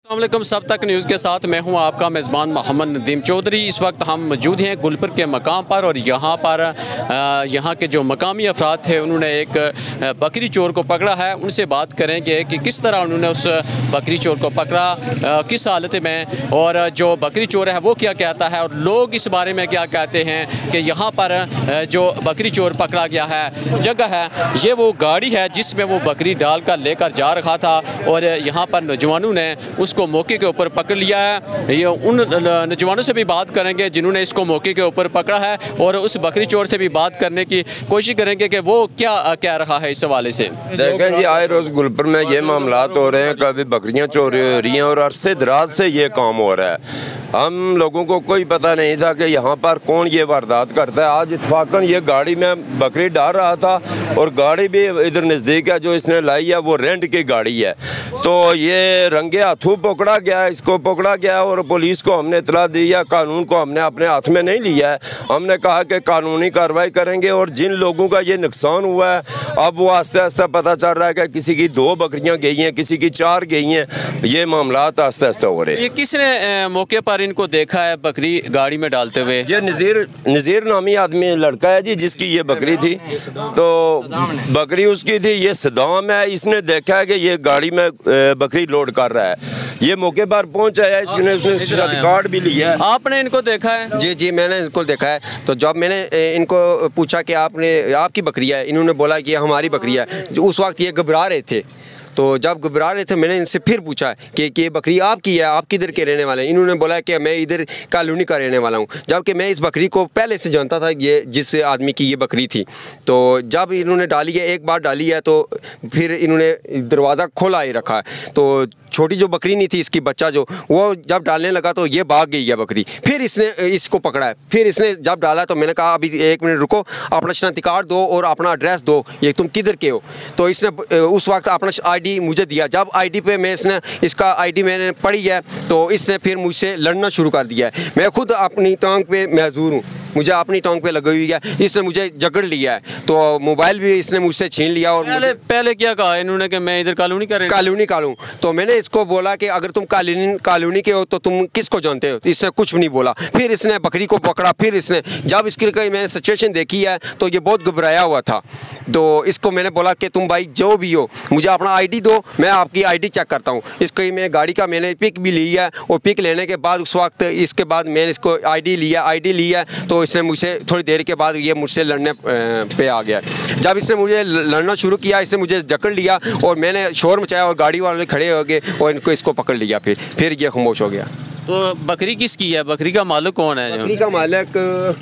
अस्सलामुअलैकुम, सब तक न्यूज़ के साथ मैं हूं आपका मेज़बान मोहम्मद नदीम चौधरी। इस वक्त हम मौजूद हैं गुलपुर के मकाम पर और यहाँ पर यहाँ के जो मकामी अफराद थे उन्होंने एक बकरी चोर को पकड़ा है। उनसे बात करेंगे कि किस तरह उन्होंने उस बकरी चोर को पकड़ा, किस हालत में, और जो बकरी चोर है वो क्या कहता है और लोग इस बारे में क्या कहते हैं कि यहाँ पर जो बकरी चोर पकड़ा गया है जगह है, ये वो गाड़ी है जिसमें वो बकरी डाल कर लेकर जा रहा था और यहाँ पर नौजवानों ने उसको मौके के ऊपर पकड़ लिया है। ये उन नौजवानों से भी बात करेंगे जिन्होंने इसको मौके के ऊपर पकड़ा है और उस बकरी चोर से भी बात करने की कोशिश करेंगे कि वो क्या कह रहा है इस हवाले से। देखें जी, आए रोज़ गुलपुर में ये मामलात हो रहे हैं, कभी बकरियां चोरी हो रही हैं और अरसे दराज से ये काम हो रहा है। हम लोगों को कोई पता नहीं था कि यहाँ पर कौन ये वारदात करता है। आज इत्फाकन ये गाड़ी में बकरी डाल रहा था और गाड़ी भी इधर नज़दीक है, जो इसने लाई है वो रेंट की गाड़ी है। तो ये रंगे हाथों पकड़ा गया, इसको पकड़ा गया और पुलिस को हमने इतला दी है। कानून को हमने अपने हाथ में नहीं लिया है। हमने कहा कि कानूनी कार्रवाई करेंगे और जिन लोगों का ये नुकसान हुआ है अब वो आस्ते आस्ते पता चल रहा है कि किसी की 2 बकरियां गई हैं, किसी की 4 गई हैं। ये मामलात आस्ते आस्ते हो रहे हैं। ये किसने मौके पर इनको देखा है बकरी गाड़ी में डालते हुए? ये नज़ीर नामी आदमी लड़का है जी, जिसकी ये बकरी थी। तो बकरी उसकी थी, ये सदाम है। इसने देखा है कि ये गाड़ी में बकरी लोड कर रहा है। ये मौके पर पहुंचा है, इसने उसने कार्ड भी लिया है। आपने इनको देखा है? जी, मैंने इनको देखा है। तो जब मैंने इनको पूछा कि आपकी बकरी है, इन्होंने बोला कि हमारी बकरी है। जो उस वक्त ये घबरा रहे थे, तो जब घबरा रहे थे मैंने इनसे फिर पूछा कि ये बकरी आपकी है, आप किधर के रहने वाले हैं? इन्होंने बोला कि मैं इधर कॉलोनी का रहने वाला हूँ, जबकि मैं इस बकरी को पहले से जानता था, ये जिस आदमी की ये बकरी थी। तो जब इन्होंने डाली है, एक बार डाली है तो फिर इन्होंने दरवाज़ा खोला ही रखा है। तो छोटी जो बकरी नहीं थी, इसकी बच्चा जो, वो जब डालने लगा तो ये भाग गई है बकरी। फिर इसने इसको पकड़ा है। फिर इसने जब डाला तो मैंने कहा अभी 1 मिनट रुको, अपना शनाख्ती कार्ड दो और अपना एड्रेस दो, ये तुम किधर के हो। तो इसने उस वक्त अपना आईडी मुझे दिया। जब आईडी पे मैं इसका आईडी मैंने पढ़ी है तो इसने फिर मुझसे लड़ना शुरू कर दिया है। मैं खुद अपनी टांग पे महजूर हूँ, मुझे अपनी टांग पे लगी हुई है। इसने मुझे जकड़ लिया है, तो मोबाइल भी इसने मुझसे छीन लिया। और पहले क्या कहा इन्होंने कि मैं इधर कॉलोनी का हूँ। तो मैंने इसको बोला कि अगर तुम कॉलोनी के हो तो तुम किसको जानते हो? इसने कुछ भी नहीं बोला। फिर इसने बकरी को पकड़ा। फिर इसने जब इसकी मैंने सिचुएशन देखी है तो ये बहुत घबराया हुआ था। तो इसको मैंने बोला कि तुम भाई जो भी हो, मुझे अपना आईडी दो, मैं आपकी आईडी चेक करता हूँ। इसको मैं गाड़ी का मैंने पिक भी ली है और पिक लेने के बाद उस वक्त इसके बाद मैंने इसको आईडी लिया तो इसने मुझसे थोड़ी देर के बाद ये मुझसे लड़ने पे आ गया। जब इसने मुझे लड़ना शुरू किया, इसने मुझे जकड़ लिया और मैंने शोर मचाया और गाड़ी वाले खड़े हो गए और इसको पकड़ लिया। फिर ये खामोश हो गया। तो बकरी किसकी है? बकरी का मालिक कौन है? बकरी का मालिक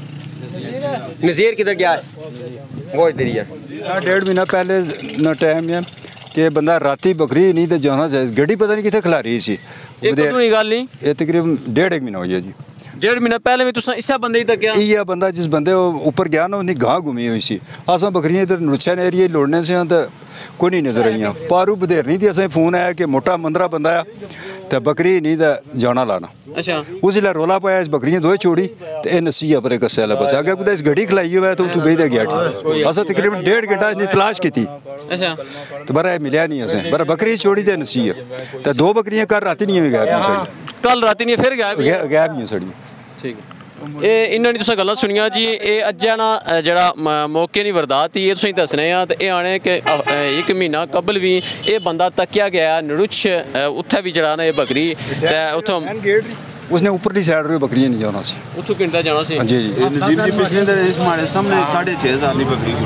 नज़ीर किधर गया है? वो इधर ही है। 1.5 महीना पहले न टाइम है कि बंदा राती बकरी नहीं तो जाना चाहिए, गड्डी पता नहीं कितने खिला रही सी। ये तकरीबन 1.5 महीना हो गया जी। 1.5 महीना पहले भी तुसा इसा बंदे ही तक गया? ये बंदा जिस बंदे ऊपर गया ना, उन्हें घाह घूमी हुई सी। असा बकरियां इधर नुच्छन एरिया लोड़ने से तो कोई नहीं नजर आई। पारू बधेर नहीं थी, असें फोन आया कि मोटा मंदरा बंदा है तो बकरी नहीं तो जाना लाना। अच्छा, उसले रोला पाया, इस बकरियां 2 छोड़ी तो यह नसी अपने कस्से बस अगर कुछ इस गड्डी खिलाई हुआ है तो तू बेच गया। असा तकरीबन 1.5 घंटा इसने तलाश की थी। अच्छा, तो बरा मिलया नहीं असें, बरा बकरी छोड़ी तो नसी है। तो 2 बकरियां कर राती नहीं गैब, कल राती नहीं फिर गैब नहीं सड़ी। ठीक है। इन्होंने तुसें गल्लां सुनियां जी। ये अज्जै ना जेह्ड़ा मौके दी वारदात ही तुसें दस्सने आं ते एह् आने कि 1 महीना कबल भी ये बंदा तक्या गया नुरुछ, उत्थै भी जेह्ड़ा ना एह् बकरी ते उत्थों उसने ऊपरली साइड रो बकरियां नहीं जाना सी, उत्थों किंदा जाना सी। जी जी पिछले दिन इस हमारे सामने 6,500 की बकरी।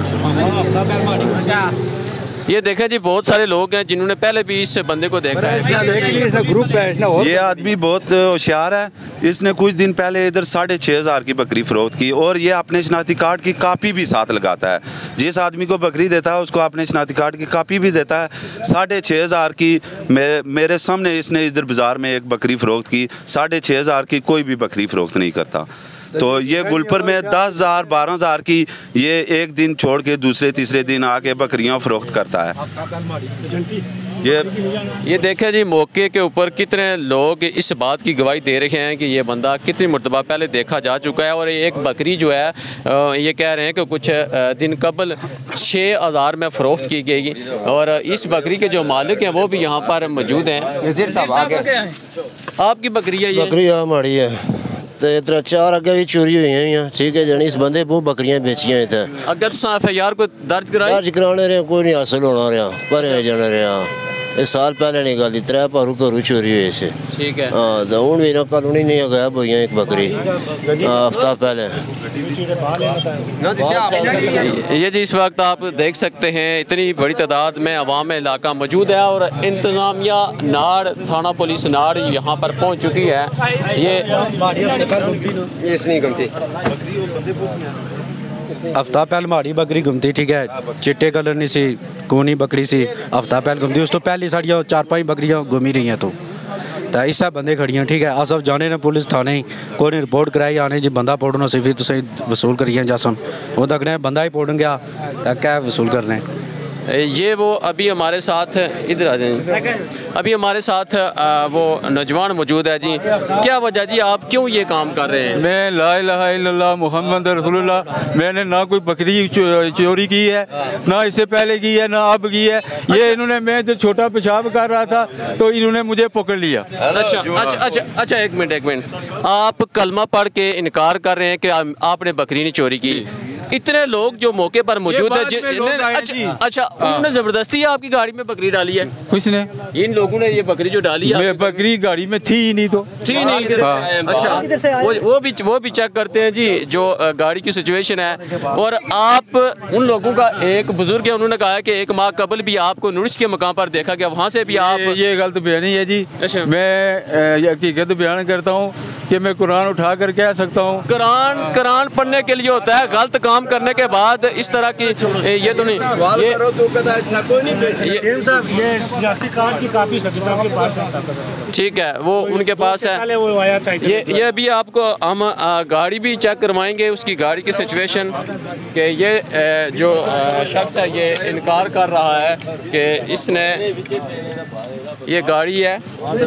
ये देखा जी, बहुत सारे लोग हैं जिन्होंने पहले भी इस बंदे को देखा है। ग्रुप है। ये आदमी बहुत होशियार है। इसने कुछ दिन पहले इधर 6,500 की बकरी फरोख्त की और ये अपने शनाख्ती कार्ड की कापी भी साथ लगाता है। जिस आदमी को बकरी देता है उसको अपने शनाख्ती कार्ड की कापी भी देता है। 6,500 की मेरे सामने इसने इधर बाज़ार में एक बकरी फरोख्त की। 6,500 की कोई भी बकरी फरोख्त नहीं करता। तो ये गुलपुर में 10,000 12,000 की ये एक दिन छोड़ के दूसरे तीसरे दिन आके बकरियां फरोख्त करता है। ये देखें जी, मौके के ऊपर कितने लोग इस बात की गवाही दे रहे हैं कि ये बंदा कितनी मरतबा पहले देखा जा चुका है। और एक बकरी जो है ये कह रहे हैं कि कुछ दिन कबल 6000 में फ़रोख्त की गई और इस बकरी के जो मालिक हैं वो भी यहाँ पर मौजूद हैं। आपकी बकरी है ये? बकरी हमारी है तो इतना 4 अगे भी चोरी हुई हैं, ठीक है जनी इस बंदे बहुत बकरियां बेचियां इतने। अगर तुम FIR को दर्ज कराने रहे कोई नहीं हासिल होना रहा पर जाना रहा। इस साल पहले नहीं गल 3 भारू घरों चोरी हुए से, ठीक है। हाँ तो हूँ भी ना कॉलोनी नहीं गायब हुई एक बकरी हफ्ता पहले। ये जी इस वक्त आप देख सकते हैं इतनी बड़ी तादाद में अवाम इलाका मौजूद है और इंतज़ामिया नाड़ थाना पुलिस नाड़ यहाँ पर पहुँच चुकी है। ये हफ्ता पहले माड़ी बकरी घूमती, ठीक है चिट्टे कलर नहीं सी कोनी बकरी सी हफ्ता पहले घूमती। उस तो पहले साड़ियाँ 4-5 बकरियाँ घूमी रही हैं तो इस बंदे खड़ियाँ, ठीक है। अस जाने ने पुलिस थाने कोई नहीं रिपोर्ट कराई आने जी बंदा पोड़ना सी फिर तुम वसूल करिए जासन वो तकने बंदा ही पोड़न गया क्या वसूल करने। ये वो अभी हमारे साथ इधर आ जाएंगे, अभी हमारे साथ वो नौजवान मौजूद है जी। क्या वजह जी आप क्यों ये काम कर रहे हैं? मैं ला इलाहा इल्लल्लाह मुहम्मद रसूलुल्लाह, मैंने ना कोई बकरी चोरी की है ना इससे पहले की है ना अब की है। ये इन्होंने मैं जब छोटा पेशाब कर रहा था तो इन्होंने मुझे पकड़ लिया। अच्छा एक मिनट, आप कलमा पढ़ के इनकार कर रहे हैं कि आपने बकरी नहीं चोरी की। इतने लोग जो मौके पर मौजूद है अच्छा उन्होंने जबरदस्ती आपकी गाड़ी में बकरी डाली है? किसने? इन लोगों ने ये बकरी जो डाली है। बकरी गाड़ी में थी ही नहीं तो थी नहीं। हाँ। अच्छा वो भी चेक करते हैं जी जो गाड़ी की सिचुएशन है। और आप उन लोगों का एक बुजुर्ग है उन्होंने कहा है कि 1 माह कबल भी आपको नुर्ज के मकाम पर देखा गया, वहाँ से भी आप ये गलत बयानी है जी। अच्छा। मैं हकीकत बयान करता हूँ कि मैं कुरान उठा कर कह सकता हूँ। कुरान पढ़ने के लिए होता है, गलत काम करने के बाद इस तरह की ये तो नहीं। ठीक है वो उनके पास है। ये भी आपको हम गाड़ी भी चेक करवाएंगे उसकी गाड़ी की सिचुएशन कि ये जो शख्स है ये इनकार कर रहा है कि इसने ये गाड़ी है।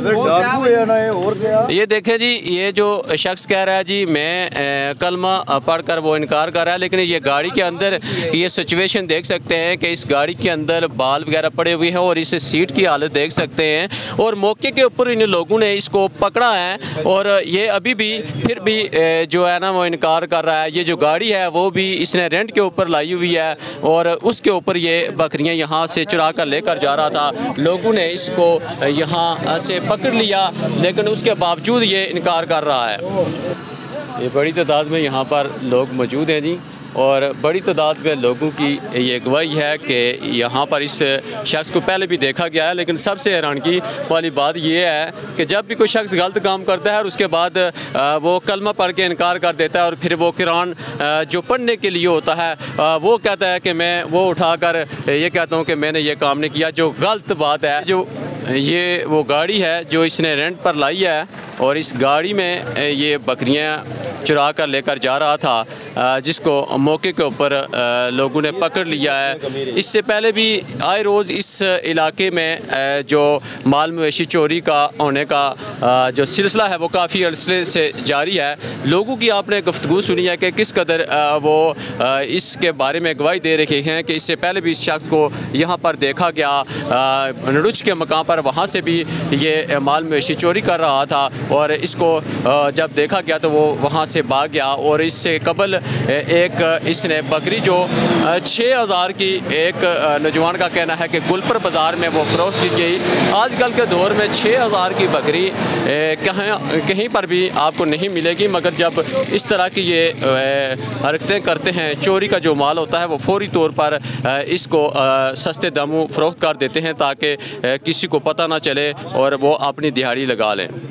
ये देखें जी ये जो शख्स कह रहा है जी मैं कलमा पढ़कर वो इनकार कर रहा है, लेकिन ये गाड़ी के अंदर ये सिचुएशन देख सकते हैं कि इस गाड़ी के अंदर बाल वगैरह पड़े हुए हैं और इस सीट की हालत देख सकते हैं। और मौके के ऊपर इन लोगों ने इसको पकड़ा है और ये अभी भी फिर भी जो है ना वो इनकार कर रहा है। ये जो गाड़ी है वो भी इसने रेंट के ऊपर लाई हुई है और उसके ऊपर ये बकरियां यहाँ से चुरा कर लेकर जा रहा था। लोगों ने इसको यहाँ से पकड़ लिया लेकिन उसके बावजूद ये इनकार कर रहा है। ये बड़ी तादाद में यहाँ पर लोग मौजूद हैं जी और बड़ी तादाद में लोगों की ये गवाही है कि यहाँ पर इस शख्स को पहले भी देखा गया है। लेकिन सबसे हैरानगी वाली बात ये है कि जब भी कोई शख्स गलत काम करता है और उसके बाद वो कलमा पढ़ के इनकार कर देता है और फिर वो कुरान जो पढ़ने के लिए होता है वो कहता है कि मैं वो उठाकर ये कहता हूँ कि मैंने ये काम नहीं किया, जो गलत बात है। जो ये वो गाड़ी है जो इसने रेंट पर लाई है और इस गाड़ी में ये बकरियां चुरा कर लेकर जा रहा था जिसको मौके के ऊपर लोगों ने पकड़ लिया है। इससे पहले भी आए रोज़ इस इलाके में जो माल मवेशी चोरी का होने का जो सिलसिला है वो काफ़ी अरसे से जारी है। लोगों की आपने गुफ्तगू सुनी है कि किस कदर वो इसके बारे में गवाही दे रहे हैं कि इससे पहले भी इस शख्स को यहाँ पर देखा गया नरुच के मकाम पर, वहाँ से भी ये माल मवेशी चोरी कर रहा था और इसको जब देखा गया तो वो वहाँ से भाग गया। और इससे कबल एक इसने बकरी जो 6000 की एक नौजवान का कहना है कि गुलपर बाज़ार में वो फ़रोख्त की गई। आजकल के दौर में 6000 की बकरी कहीं पर भी आपको नहीं मिलेगी, मगर जब इस तरह की ये हरकतें करते हैं, चोरी का जो माल होता है वो फौरी तौर पर इसको सस्ते दामों फ़रोख्त कर देते हैं ताकि किसी को पता ना चले और वो अपनी दिहाड़ी लगा लें।